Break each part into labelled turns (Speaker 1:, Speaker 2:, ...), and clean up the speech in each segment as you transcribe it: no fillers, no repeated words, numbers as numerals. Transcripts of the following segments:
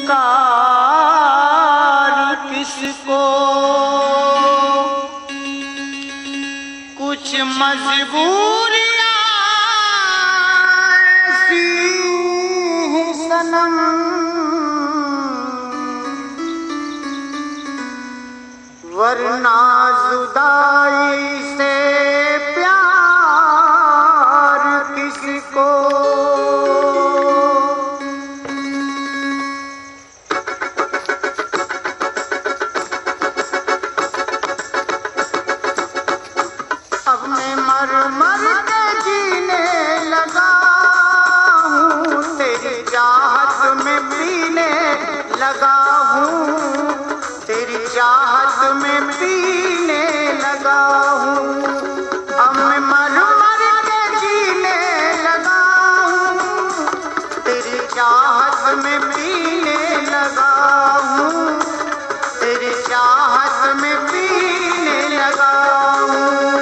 Speaker 1: इनकार किसको, कुछ मजबूरियां ऐसी हैं सनम, वरना जुदाई से प्यार किसको। अब मैं मर मर के जीने लगा हूँ, तेरी चाहत में पीने लगा हूँ, तेरी चाहत में पीने लगा हूँ। अब मैं मर मर के जीने लगा हूँ, तेरी चाहत में पीने लगा हूँ, तेरी चाहत में पीने लगा हूँ।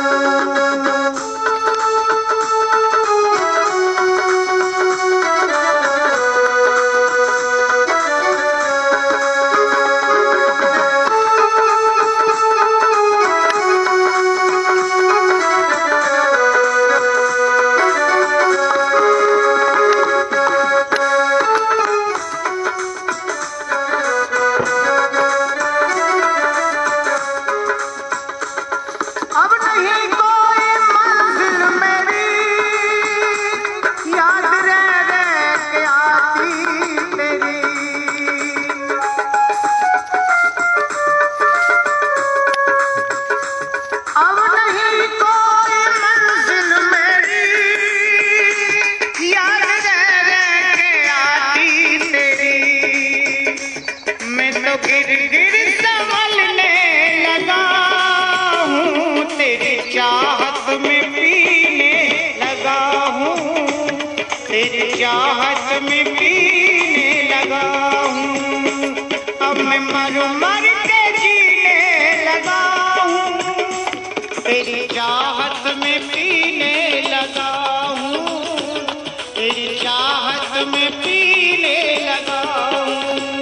Speaker 1: अब नहीं कोई मंजिल मेरी, याद रह रह के आती तेरी। अब नहीं कोई मंजिल मेरी, याद रह रह के आती तेरी। मैं तो गिर गिर संभलने लगा, तेरी चाहत में पीने लगा हूँ, तेरी चाहत में पीने लगा हूँ। अब मैं मर मर के जीने लगा हूँ, तेरी चाहत में पीने लगा हूँ, तेरी चाहत में पीने लगा हूँ।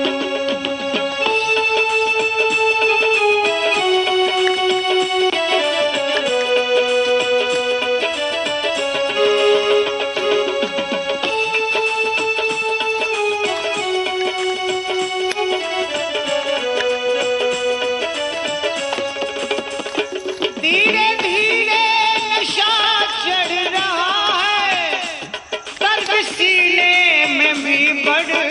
Speaker 1: धीरे धीरे नशा चढ़ रहा है, दर्द सीने में भी बढ़